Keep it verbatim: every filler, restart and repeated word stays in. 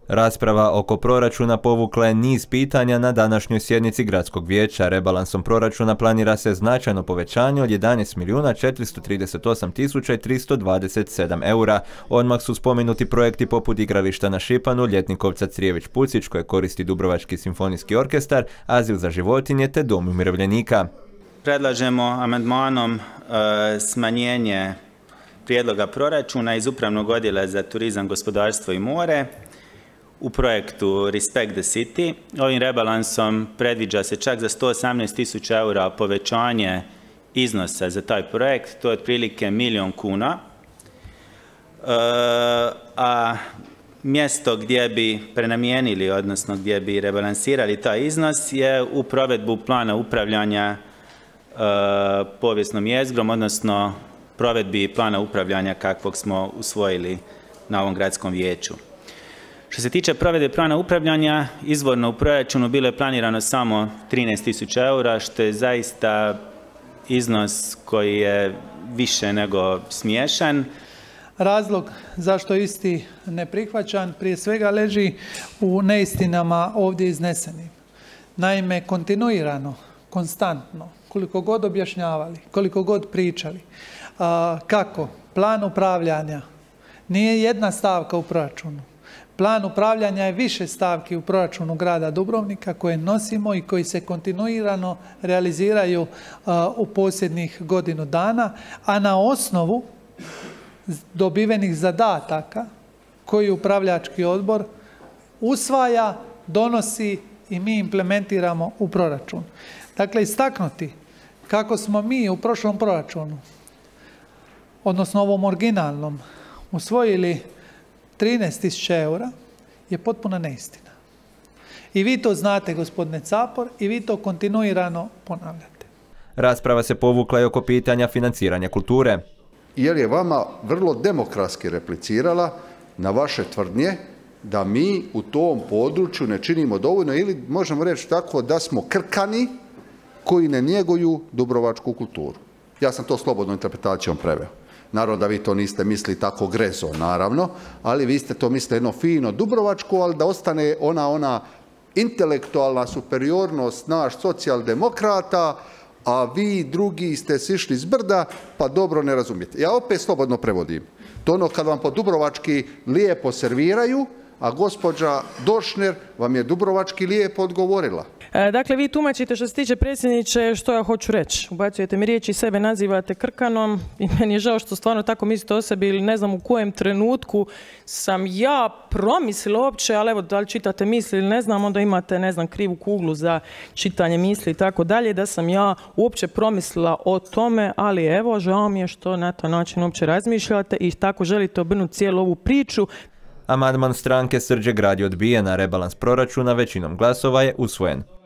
Rasprava oko proračuna povukla je niz pitanja na današnjoj sjednici gradskog vijeća. Rebalansom proračuna planira se značajno povećanje od jedanaest milijuna četiristo trideset osam tisuća tristo dvadeset sedam eura. Odmah su spomenuti projekti poput igrališta na Šipanu, ljetnikovca Crijević-Pucić koje koristi Dubrovački simfonijski orkestar, azil za životinje te dom umirovljenika. Predlažemo amandmanom e, smanjenje prijedloga proračuna iz Upravnog odjela za turizam, gospodarstvo i more u projektu Respect the City. Ovim rebalansom predviđa se čak za sto osamnaest tisuća eura povećanje iznosa za taj projekt, to je otprilike milijun kuna. E, a mjesto gdje bi prenamijenili, odnosno gdje bi rebalansirali taj iznos je u provedbu plana upravljanja e, povijesnom jezgrom, odnosno provedbi plana upravljanja kakvog smo usvojili na ovom gradskom vijeću. Što se tiče provedbe plana upravljanja, izvorno u proračunu bilo je planirano samo trinaest tisuća eura, što je zaista iznos koji je više nego smiješan. Razlog zašto isti ne prihvaćan prije svega leži u neistinama ovdje iznesenim. Naime, kontinuirano, konstantno, koliko god objašnjavali, koliko god pričali, kako plan upravljanja nije jedna stavka u proračunu. Plan upravljanja je više stavki u proračunu grada Dubrovnika koje nosimo i koji se kontinuirano realiziraju uh, u posljednjih godinu dana, a na osnovu dobivenih zadataka koji upravljački odbor usvaja, donosi i mi implementiramo u proračun. Dakle, istaknuti kako smo mi u prošlom proračunu, odnosno ovom originalnom, usvojili trinaest tisuća eura je potpuna neistina. I vi to znate, gospodine Capor, i vi to kontinuirano ponavljate. Rasprava se povukla i oko pitanja financiranja kulture. Jer je vama vrlo demokratski replicirala na vaše tvrdnje da mi u tom području ne činimo dovoljno ili možemo reći tako da smo krkani koji ne njeguju dubrovačku kulturu. Ja sam to slobodnom interpretacijom preveo. Naravno da vi to niste mislili tako grezo, naravno, ali vi ste to mislili jedno fino dubrovačko, ali da ostane ona, ona intelektualna superiornost naš socijaldemokrata, a vi drugi ste sišli s brda, pa dobro ne razumijete. Ja opet slobodno prevodim. To ono kad vam po dubrovački lijepo serviraju, a gospođa Došner vam je dubrovački lijepo odgovorila. E, dakle, vi tumačite što se tiče predsjedniče što ja hoću reći. Ubacujete mi riječi, sebe nazivate krkanom i meni je žao što stvarno tako mislite o sebi ili ne znam u kojem trenutku sam ja promislila uopće, ali evo da li čitate misli ili ne znam, onda imate ne znam krivu kuglu za čitanje misli i tako dalje, da sam ja uopće promislila o tome, ali evo žao mi je što na taj način uopće razmišljate i tako želite obrnuti cijelu ovu priču. Amandman stranke Srđe Grad je odbijen, a rebalans proračuna većinom glasova je usvojen.